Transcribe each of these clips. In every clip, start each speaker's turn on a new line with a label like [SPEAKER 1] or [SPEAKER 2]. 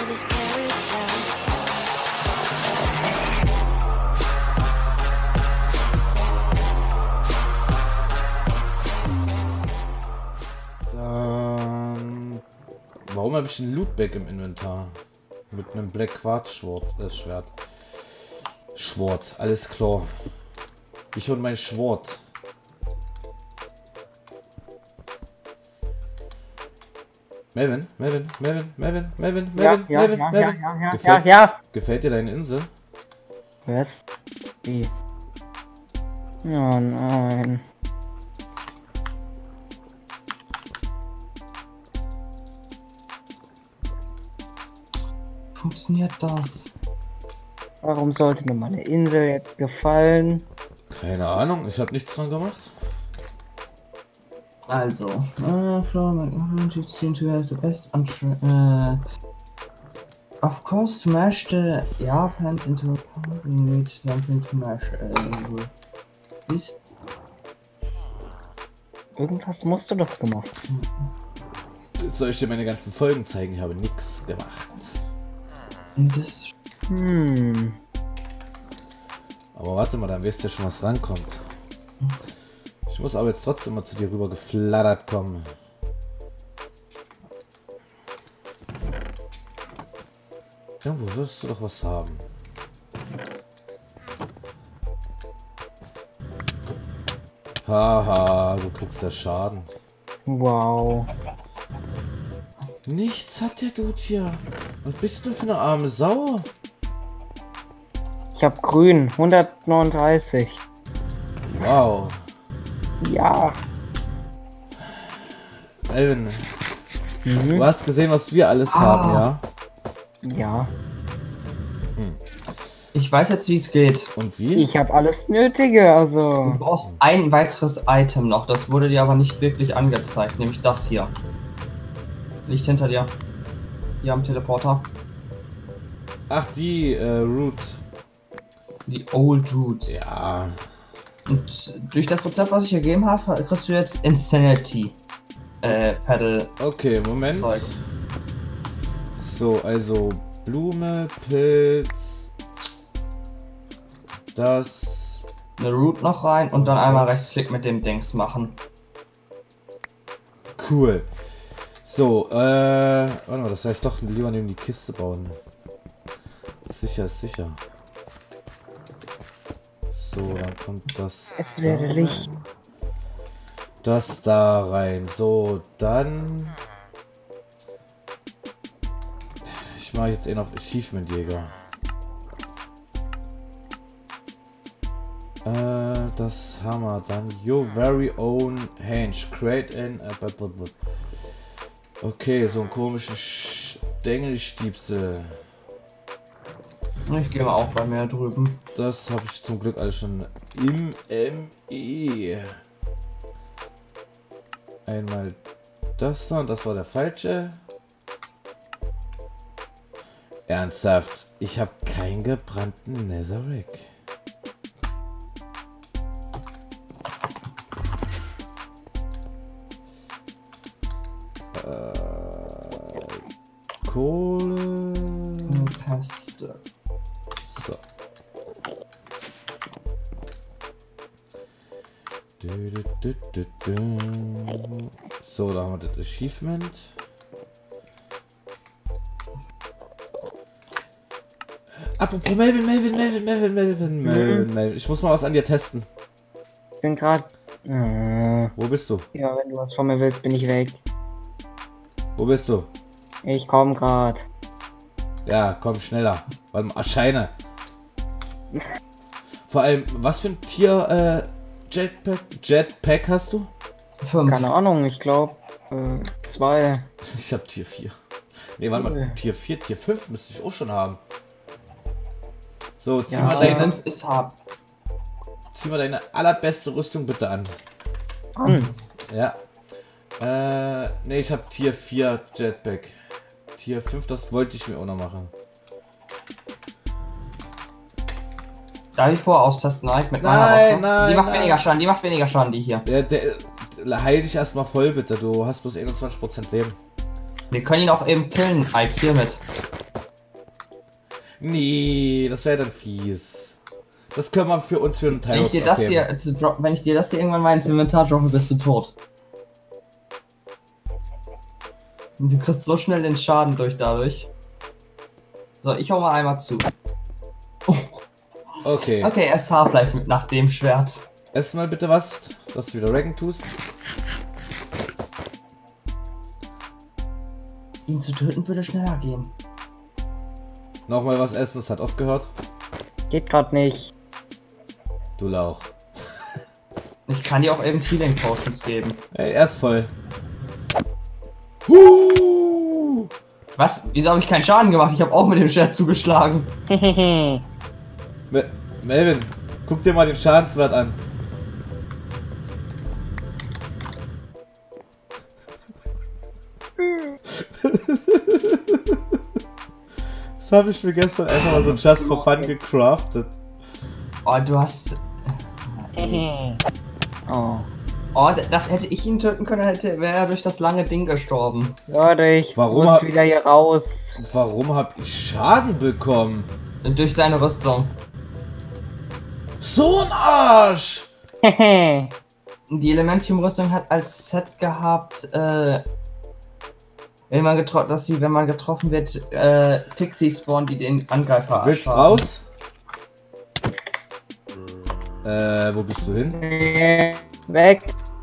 [SPEAKER 1] this carousel.
[SPEAKER 2] Warum habe ich ein Lootbag im Inventar? Mit einem Black Quartz Schwert. Schwert, alles klar. Ich und mein Schwert. Melvin. Gefällt dir deine Insel?
[SPEAKER 3] Was? Wie? Oh nein.
[SPEAKER 4] Funktioniert das?
[SPEAKER 3] Warum sollte mir meine Insel jetzt gefallen?
[SPEAKER 2] Keine Ahnung, ich habe nichts dran gemacht.
[SPEAKER 4] Also, of course, to mash the plants into a pot, we need something to mash.
[SPEAKER 3] Irgendwas musst du doch gemacht.
[SPEAKER 2] Soll ich dir meine ganzen Folgen zeigen? Ich habe nichts gemacht. Aber warte mal, dann weißt du ja schon, was rankommt. Ich muss aber jetzt trotzdem mal zu dir rüber geflattert kommen. Irgendwo wirst du doch was haben. Haha, du kriegst ja Schaden.
[SPEAKER 3] Wow.
[SPEAKER 2] Nichts hat der Dude hier. Was bist du für eine arme Sau?
[SPEAKER 3] Ich hab grün, 139.
[SPEAKER 2] Wow.
[SPEAKER 3] Ja.
[SPEAKER 2] Elvin, du hast gesehen, was wir alles haben, ja?
[SPEAKER 3] Ja.
[SPEAKER 4] Ich weiß jetzt, wie es geht.
[SPEAKER 2] Und wie?
[SPEAKER 3] Ich habe alles Nötige, also.
[SPEAKER 4] Du brauchst ein weiteres Item noch, das wurde dir aber nicht wirklich angezeigt, nämlich das hier. Liegt hinter dir. Hier am Teleporter.
[SPEAKER 2] Ach, die Roots.
[SPEAKER 4] Die Old Roots.
[SPEAKER 2] Ja.
[SPEAKER 4] Und durch das Rezept, was ich gegeben habe, kriegst du jetzt Insanity Pedal.
[SPEAKER 2] Okay, Moment.
[SPEAKER 4] Zeug.
[SPEAKER 2] So, also Blume, Pilz, das.
[SPEAKER 4] Eine Root noch rein und dann einmal Rechtsklick mit dem Dings machen.
[SPEAKER 2] Cool. So, warte mal, das heißt doch lieber neben die Kiste bauen. Sicher ist sicher. So, dann kommt das.
[SPEAKER 3] Es werde
[SPEAKER 2] da
[SPEAKER 3] Licht.
[SPEAKER 2] rein. Das da rein. So, dann. Ich mache jetzt auf Achievement Jäger. Das haben wir dann. Your very own Henge. Create an. Okay, so einen komischen Stängelstiepsel.
[SPEAKER 4] Ich gehe mal auch bei mir drüben.
[SPEAKER 2] Das habe ich zum Glück alles schon im ME. Einmal das da und das war der falsche. Ernsthaft, ich habe keinen gebrannten Netherrack. Kohle.
[SPEAKER 4] Paste.
[SPEAKER 2] So. So, da haben wir das Achievement. Apropos Melvin. Ich muss mal was an dir testen.
[SPEAKER 3] Ich bin gerade.
[SPEAKER 2] Wo bist du?
[SPEAKER 3] Ja, wenn du was von mir willst, bin ich weg.
[SPEAKER 2] Wo bist du?
[SPEAKER 3] Ich komme gerade.
[SPEAKER 2] Ja, komm schneller. Weil erscheine. Vor allem, was für ein Tier Jetpack hast du?
[SPEAKER 4] 5.
[SPEAKER 3] Keine Ahnung, ich glaube 2.
[SPEAKER 2] Ich hab Tier 4. Ne, warte mal, Tier 4, Tier 5 müsste ich auch schon haben. So, zieh mal deine allerbeste Rüstung bitte an. Ja. Ne, ich hab Tier 4 Jetpack. Tier 5, das wollte ich mir auch noch machen.
[SPEAKER 4] Darf ich vorher austesten, Nike, mit meiner Waffe? Die macht weniger Schaden, die hier.
[SPEAKER 2] Heil dich erstmal voll, bitte. Du hast bloß 21% Leben.
[SPEAKER 4] Wir können ihn auch eben killen, Ike, hiermit.
[SPEAKER 2] Nee, das wäre dann fies. Das können wir für uns für einen Teil
[SPEAKER 4] Wenn ich dir das hier, wenn ich dir das hier irgendwann mal ins Inventar droppe, bist du tot. Und du kriegst so schnell den Schaden dadurch. So, ich hau mal einmal zu.
[SPEAKER 2] Okay.
[SPEAKER 4] Okay, erst Half-Life nach dem Schwert.
[SPEAKER 2] Ess mal bitte was, dass du wieder Racken tust.
[SPEAKER 4] Ihn zu töten würde schneller gehen.
[SPEAKER 2] Nochmal was essen, es hat aufgehört.
[SPEAKER 3] Geht grad nicht.
[SPEAKER 2] Du Lauch.
[SPEAKER 4] Ich kann dir auch eben Healing Potions geben.
[SPEAKER 2] Ey, er ist voll.
[SPEAKER 4] Was? Wieso habe ich keinen Schaden gemacht? Ich habe auch mit dem Schwert zugeschlagen.
[SPEAKER 2] Melvin, guck dir mal den Schadenswert an. Das habe ich mir gestern einfach mal so just for fun gecraftet.
[SPEAKER 4] Oh, du hast...
[SPEAKER 3] Oh.
[SPEAKER 4] Oh, da hätte ich ihn töten können, wäre er durch das lange Ding gestorben.
[SPEAKER 3] Leute, ich muss wieder hier raus.
[SPEAKER 2] Warum habe ich Schaden bekommen?
[SPEAKER 4] Durch seine Rüstung.
[SPEAKER 2] So ein Arsch!
[SPEAKER 4] Die Elementium-Rüstung hat als Set gehabt, wenn man getroffen wird, Pixies spawnen, die den Angreifer
[SPEAKER 2] Willst du
[SPEAKER 4] erschaden.
[SPEAKER 2] raus? Wo bist du hin?
[SPEAKER 3] Weg.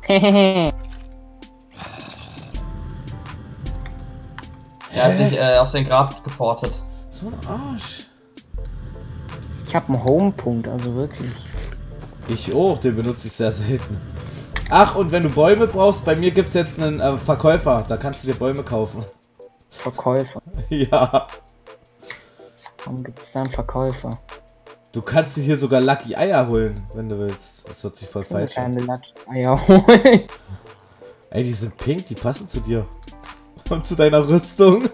[SPEAKER 4] Er hat sich auf sein Grab geportet.
[SPEAKER 2] So ein Arsch.
[SPEAKER 3] Ich habe einen Home-Punkt, also wirklich.
[SPEAKER 2] Ich auch, den benutze ich sehr selten. Ach, und wenn du Bäume brauchst, bei mir gibt es jetzt einen Verkäufer. Da kannst du dir Bäume kaufen.
[SPEAKER 3] Verkäufer.
[SPEAKER 2] Ja.
[SPEAKER 3] Warum gibt es da einen Verkäufer?
[SPEAKER 2] Du kannst dir hier sogar Lucky Eier holen, wenn du willst. Das hört sich voll falsch an.
[SPEAKER 3] Keine Lucky Eier holen.
[SPEAKER 2] Ey, die sind pink, die passen zu dir. Und zu deiner Rüstung.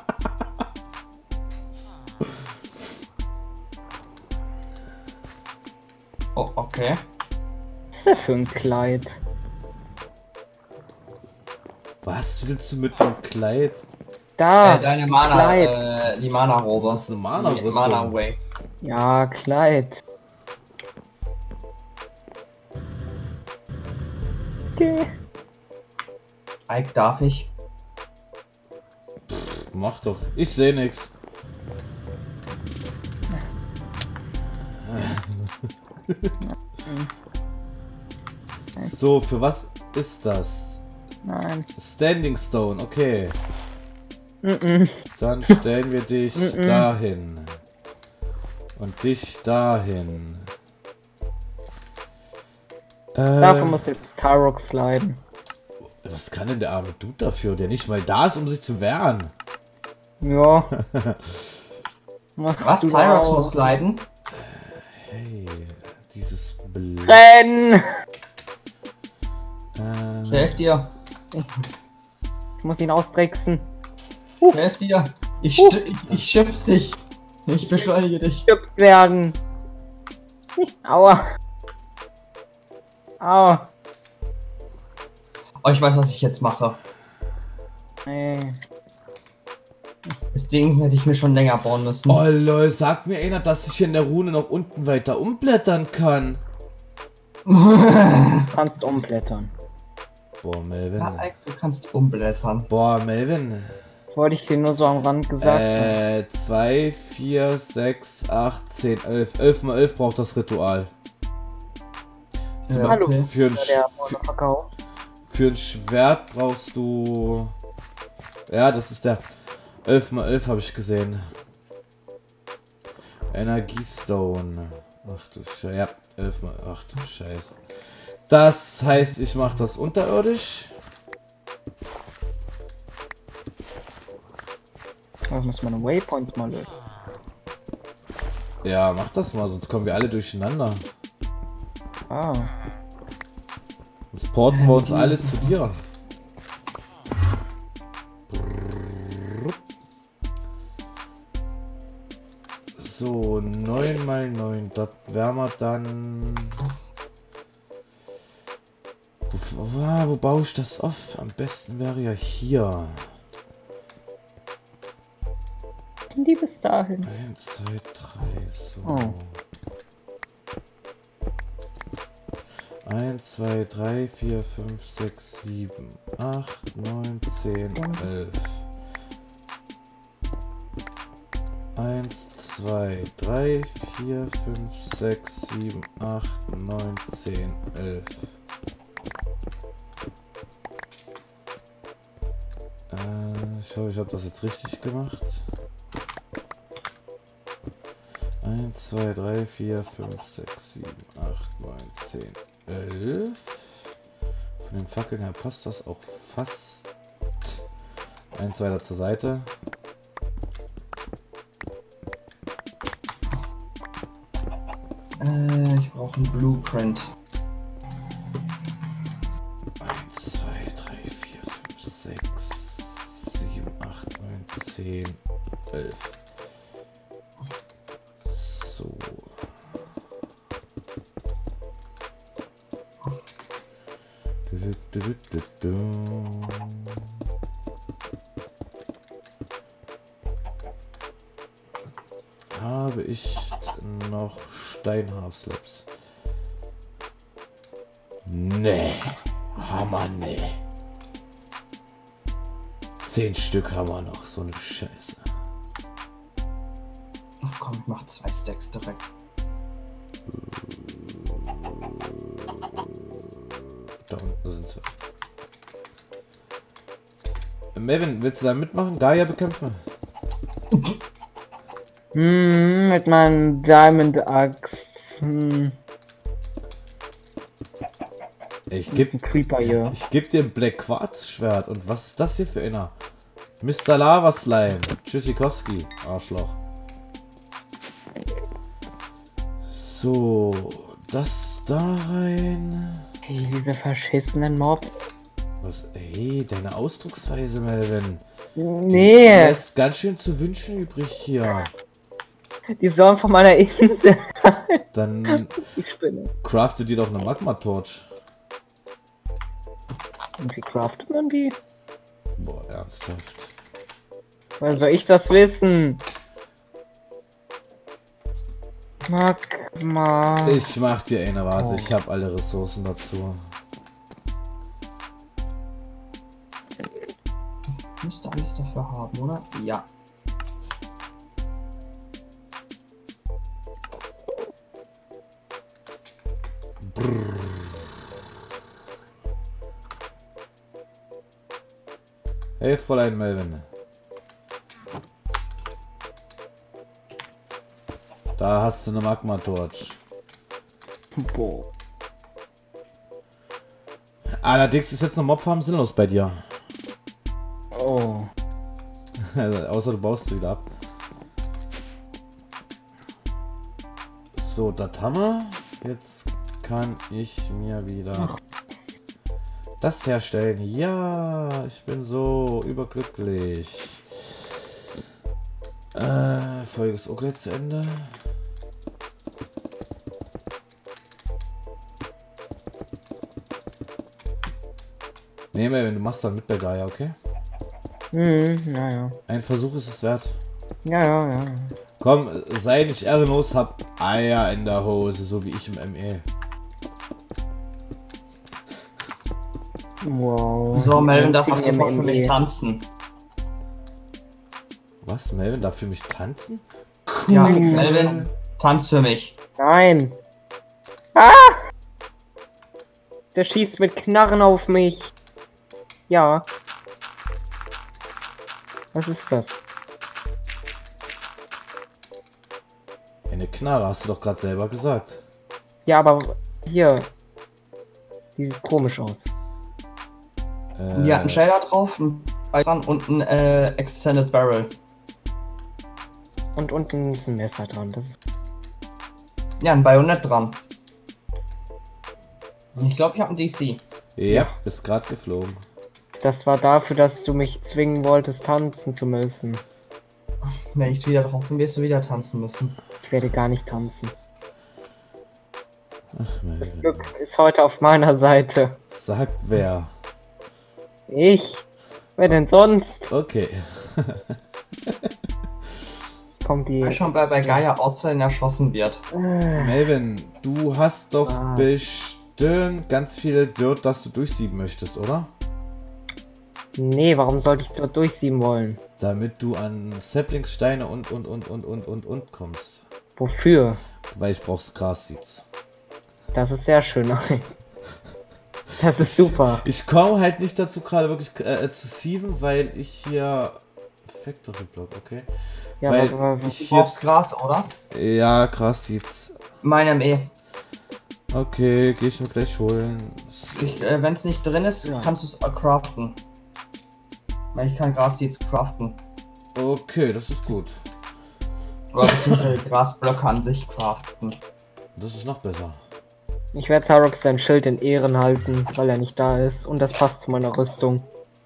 [SPEAKER 4] Oh, okay.
[SPEAKER 3] Was ist der für ein Kleid?
[SPEAKER 2] Was willst du mit dem Kleid?
[SPEAKER 3] Da.
[SPEAKER 4] Deine Mana,
[SPEAKER 3] Kleid.
[SPEAKER 4] die Mana-Robe.
[SPEAKER 2] Das ist eine Mana-Rüstung.
[SPEAKER 4] Mana-Way.
[SPEAKER 3] Ja, Kleid. Okay.
[SPEAKER 4] Ike, darf ich?
[SPEAKER 2] Mach doch. Ich sehe nix. So, für was ist das?
[SPEAKER 3] Nein.
[SPEAKER 2] Standing Stone, okay.
[SPEAKER 3] Mm-mm.
[SPEAKER 2] Dann stellen wir dich dahin. Und dich dahin.
[SPEAKER 3] Dafür muss jetzt Tarox leiden.
[SPEAKER 2] Was kann denn der arme Dude dafür, der nicht mal da ist, um sich zu wehren?
[SPEAKER 3] Ja. Machst
[SPEAKER 4] Was?
[SPEAKER 3] du
[SPEAKER 4] Tyrox
[SPEAKER 3] auch.
[SPEAKER 4] muss leiden?
[SPEAKER 2] Hey, dieses Bl
[SPEAKER 3] Renn!
[SPEAKER 4] Ich helf dir.
[SPEAKER 3] Ich muss ihn austricksen.
[SPEAKER 4] Ich helf dir. Ich schubs dich. Ich beschleunige dich.
[SPEAKER 3] Gestüpft werden. Aua. Aua.
[SPEAKER 4] Oh, ich weiß, was ich jetzt mache.
[SPEAKER 3] Nee.
[SPEAKER 4] Das Ding hätte ich mir schon länger bauen müssen.
[SPEAKER 2] Oh lol, sagt mir einer, dass ich hier in der Rune noch unten weiter umblättern kann.
[SPEAKER 3] Du kannst umblättern.
[SPEAKER 2] Boah, Melvin.
[SPEAKER 4] Ja, Ike, du kannst umblättern.
[SPEAKER 2] Boah, Melvin.
[SPEAKER 3] Wollte ich dir nur so am Rand gesagt haben.
[SPEAKER 2] 2, 4, 6, 8, 10, 11. 11 mal 11 braucht das Ritual.
[SPEAKER 4] Ja,
[SPEAKER 3] Hallo.
[SPEAKER 4] okay.
[SPEAKER 2] Für ein,
[SPEAKER 3] Der wurde verkauft.
[SPEAKER 2] für ein Schwert brauchst du... Ja, das ist der 11 mal 11 habe ich gesehen. Energiestone. Ach du Scheiße. Ja, 11 mal... Ach du Scheiße. Das heißt, ich mache das unterirdisch.
[SPEAKER 3] Ich muss meine Waypoints mal lösen.
[SPEAKER 2] Ja, mach das mal, sonst kommen wir alle durcheinander.
[SPEAKER 3] Ah.
[SPEAKER 2] Sonst porten wir uns alle zu dir. So, 9 mal 9. Das wären wir dann... Wo baue ich das auf? Am besten wäre ja hier.
[SPEAKER 3] schaffen die bis dahin?
[SPEAKER 2] 1, 2, 3, so.
[SPEAKER 3] Oh.
[SPEAKER 2] 1, 2, 3, 4, 5, 6, 7, 8, 9, 10, 11. 1, 2, 3, 4, 5, 6, 7, 8, 9, 10, 11. Ich hoffe, ich habe das jetzt richtig gemacht. 1, 2, 3, 4, 5, 6, 7, 8, 9, 10, 11. Von den Fackeln her passt das auch fast. 1 weiter zur Seite.
[SPEAKER 4] Ich brauche einen Blueprint.
[SPEAKER 2] 1, 2, 3, 4, 5, 6, 7, 8, 9, 10, 11. So. Habe ich noch Steinhaarslaps? Nee. Hammer, nee. 10 Stück haben wir noch, so eine Scheiße.
[SPEAKER 4] Ach komm, ich mach 2 Stacks direkt.
[SPEAKER 2] Da unten sind sie. Melvin, willst du da mitmachen? Gaia bekämpfen?
[SPEAKER 3] Mit meinem Diamond Axe.
[SPEAKER 2] Ich
[SPEAKER 3] Das ist ein
[SPEAKER 2] geb
[SPEAKER 3] Creeper hier.
[SPEAKER 2] dir ein Black Quartz Schwert. Und was ist das hier für einer? Mr. Lava Slime. Tschüssikowski. Arschloch. So. Das da rein.
[SPEAKER 3] Hey, diese verschissenen Mobs.
[SPEAKER 2] Was? Ey, deine Ausdrucksweise, Melvin.
[SPEAKER 3] Nee,
[SPEAKER 2] Lässt ganz schön zu wünschen übrig hier.
[SPEAKER 3] die sollen von meiner Insel.
[SPEAKER 2] Dann
[SPEAKER 3] Ich spinne.
[SPEAKER 2] crafte dir doch eine Magma-Torch.
[SPEAKER 3] Und wie craftet man die?
[SPEAKER 2] Boah, ernsthaft.
[SPEAKER 3] Woher soll ich das wissen? Magma.
[SPEAKER 2] Ich mach dir eine, warte,
[SPEAKER 3] Oh.
[SPEAKER 2] ich habe alle Ressourcen dazu.
[SPEAKER 4] Müsste alles dafür haben, oder? Ja.
[SPEAKER 2] Hey, Fräulein Melvin. Da hast du eine Magma-Torch.
[SPEAKER 3] Boah.
[SPEAKER 2] Allerdings ist jetzt eine Mobfarm sinnlos bei dir.
[SPEAKER 3] Oh.
[SPEAKER 2] Also, außer du baust sie wieder ab. So, das haben wir. Jetzt kann ich mir wieder das herstellen. Ja, ich bin so überglücklich. Folge ist auch gleich zu Ende. Nee, wenn du machst dann mit bei Gaia, okay?
[SPEAKER 3] Ja.
[SPEAKER 2] Ein Versuch ist es wert.
[SPEAKER 3] Ja.
[SPEAKER 2] Komm, sei nicht ehrenlos, hab Eier in der Hose, so wie ich im ME.
[SPEAKER 3] Wow.
[SPEAKER 4] So, Melvin darf
[SPEAKER 3] Einzige
[SPEAKER 4] ab sofort für mich
[SPEAKER 3] MME.
[SPEAKER 4] tanzen.
[SPEAKER 2] Was, Melvin, darf für mich tanzen?
[SPEAKER 4] Ja,
[SPEAKER 3] Cool.
[SPEAKER 4] Melvin, tanz für mich.
[SPEAKER 3] Nein. Ah! Der schießt mit Knarren auf mich. Ja. Was ist das?
[SPEAKER 2] Eine Knarre, hast du doch gerade selber gesagt.
[SPEAKER 3] Ja, aber hier. Die sieht komisch aus.
[SPEAKER 4] Die hat einen Shader drauf, ein Beil dran und ein Extended Barrel.
[SPEAKER 3] Und unten ist ein Messer dran. Das ist
[SPEAKER 4] Ja, ein Bajonett dran. Ich glaube, ich habe ein DC.
[SPEAKER 2] Ja, ist gerade geflogen.
[SPEAKER 3] Das war dafür, dass du mich zwingen wolltest, tanzen zu müssen.
[SPEAKER 4] Wenn ich wieder drauf bin, wirst du wieder tanzen müssen.
[SPEAKER 3] Ich werde gar nicht tanzen.
[SPEAKER 2] Ach,
[SPEAKER 3] Das
[SPEAKER 2] Melvin.
[SPEAKER 3] Glück ist heute auf meiner Seite.
[SPEAKER 2] Sagt wer?
[SPEAKER 3] Ich? Wer denn sonst?
[SPEAKER 2] Okay.
[SPEAKER 3] kommt die.
[SPEAKER 4] Schon bei Gaia Australien erschossen wird.
[SPEAKER 2] Melvin, du hast doch
[SPEAKER 3] Was?
[SPEAKER 2] bestimmt ganz viel Dirt, das du durchsieben möchtest, oder?
[SPEAKER 3] Nee, warum sollte ich dort durchsieben wollen?
[SPEAKER 2] Damit du an Saplingssteine und kommst.
[SPEAKER 3] Wofür?
[SPEAKER 2] Weil ich brauchst Grasseeds.
[SPEAKER 3] Das ist sehr schön. Das ist super.
[SPEAKER 2] Ich komme halt nicht dazu, gerade wirklich zu sieven, weil ich hier Factory Block, okay?
[SPEAKER 3] Ja,
[SPEAKER 2] weil
[SPEAKER 3] aber
[SPEAKER 2] ich
[SPEAKER 4] Du
[SPEAKER 2] hier,
[SPEAKER 4] brauchst Gras, oder?
[SPEAKER 2] ja, Grasseeds.
[SPEAKER 4] Meine ME.
[SPEAKER 2] Okay, geh ich mir gleich holen.
[SPEAKER 4] Wenn es nicht drin ist,
[SPEAKER 3] Ja.
[SPEAKER 4] kannst du es craften. Weil ich kann Grasseeds craften.
[SPEAKER 2] Okay, das ist gut.
[SPEAKER 4] Oder beziehungsweise Grasblöcke an sich craften.
[SPEAKER 2] Das ist noch besser.
[SPEAKER 3] ich werde Tarox sein Schild in Ehren halten, weil er nicht da ist. Und das passt zu meiner Rüstung.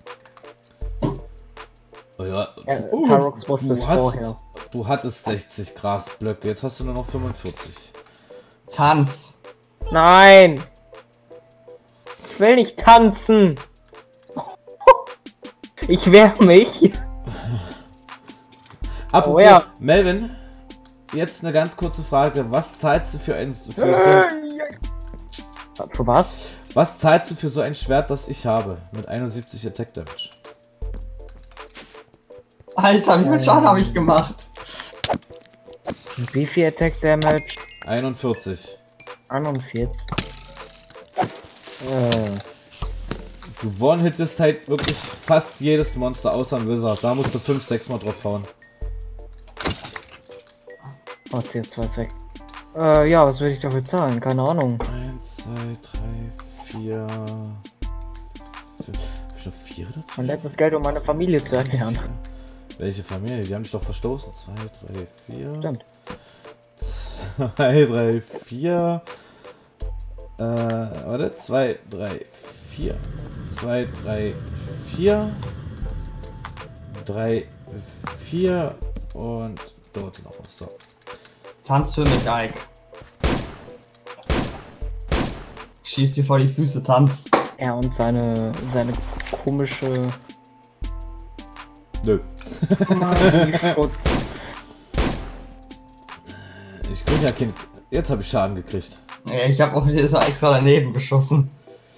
[SPEAKER 2] Oh ja.
[SPEAKER 3] Tarox wusste es
[SPEAKER 2] du hast-
[SPEAKER 3] vorher.
[SPEAKER 2] Du hattest 60 Grasblöcke, jetzt hast du nur noch 45.
[SPEAKER 4] Tanz!
[SPEAKER 3] Nein! Ich will nicht tanzen! Ich wehr mich!
[SPEAKER 2] Apropos,
[SPEAKER 3] ja.
[SPEAKER 2] Melvin, jetzt eine ganz kurze Frage. Was zahlst du für
[SPEAKER 3] Für was?
[SPEAKER 2] was zahlst du für so ein Schwert, das ich habe? Mit 71 Attack Damage.
[SPEAKER 4] Alter, wie viel Schaden habe ich gemacht?
[SPEAKER 3] Wie viel Attack Damage?
[SPEAKER 2] 41.
[SPEAKER 3] 41.
[SPEAKER 2] Du one-hittest halt wirklich fast jedes Monster außer ein Wizard. Da musst du 5-6 Mal drauf hauen.
[SPEAKER 3] Oh, CO2 ist weg. Ja, was würde ich dafür zahlen? Keine Ahnung.
[SPEAKER 2] 1, 2, 3, 4. 5. Hab ich noch 4 dazu?
[SPEAKER 3] Mein letztes Geld, um meine Familie zu ernähren.
[SPEAKER 2] Welche Familie? Die haben dich doch verstoßen. 2, 3, 4.
[SPEAKER 3] Stimmt.
[SPEAKER 2] 2, 3, 4. Warte. 2, 3, 4. 2, 3, 4. 3, 4. Und dort noch was. So.
[SPEAKER 4] Tanz für mich, Ike. Schieß dir vor die Füße, Tanz.
[SPEAKER 3] Er und seine komische
[SPEAKER 2] Nö.
[SPEAKER 3] Magieschutz.
[SPEAKER 2] Ich bin ja Kind. Jetzt habe ich Schaden gekriegt.
[SPEAKER 4] Ich habe auch dieser extra daneben geschossen.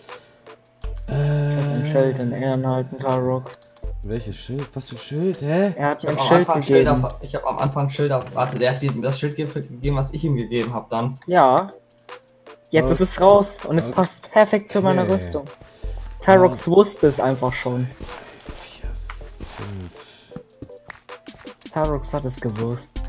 [SPEAKER 3] Ein Schild in Ehren halten, Tarox.
[SPEAKER 2] Welches Schild? Was für ein Schild? Hä?
[SPEAKER 3] Er hat
[SPEAKER 4] Ich
[SPEAKER 3] mir ein
[SPEAKER 4] habe am
[SPEAKER 3] Schild
[SPEAKER 4] Anfang
[SPEAKER 3] gegeben.
[SPEAKER 4] Schilder. Ich habe am Anfang Schilder. Warte, der hat dir das Schild gegeben, was ich ihm gegeben habe dann.
[SPEAKER 3] Ja. Jetzt ist es raus und es
[SPEAKER 2] Okay.
[SPEAKER 3] passt perfekt zu meiner Rüstung. Tarox wusste es einfach schon.
[SPEAKER 2] 4, 5.
[SPEAKER 3] Tarox hat es gewusst.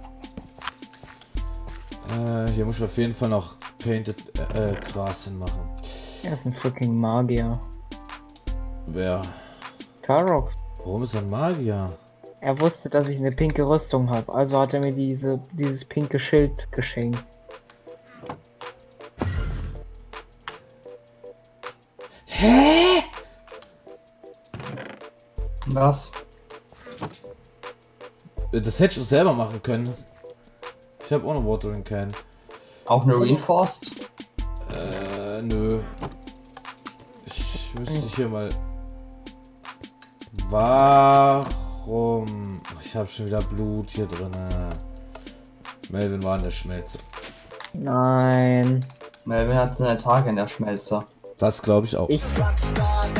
[SPEAKER 2] Hier muss ich auf jeden Fall noch Painted Gras hinmachen.
[SPEAKER 3] Er ist ein freaking Magier.
[SPEAKER 2] Wer?
[SPEAKER 3] Tarox.
[SPEAKER 2] Warum ist er ein Magier?
[SPEAKER 3] Er wusste, dass ich eine pinke Rüstung habe, also hat er mir dieses pinke Schild geschenkt.
[SPEAKER 2] Hä?
[SPEAKER 4] Was?
[SPEAKER 2] Das hätte ich selber machen können. Ich habe ohne Watering Can.
[SPEAKER 4] Auch eine Reinforced?
[SPEAKER 2] Nö. Ich müsste hier mal. Warum? Ich habe schon wieder Blut hier drin. Melvin war in der Schmelze.
[SPEAKER 3] Nein.
[SPEAKER 4] Melvin hat seine Tage in der Schmelze.
[SPEAKER 2] Das glaube ich auch.
[SPEAKER 3] Ich.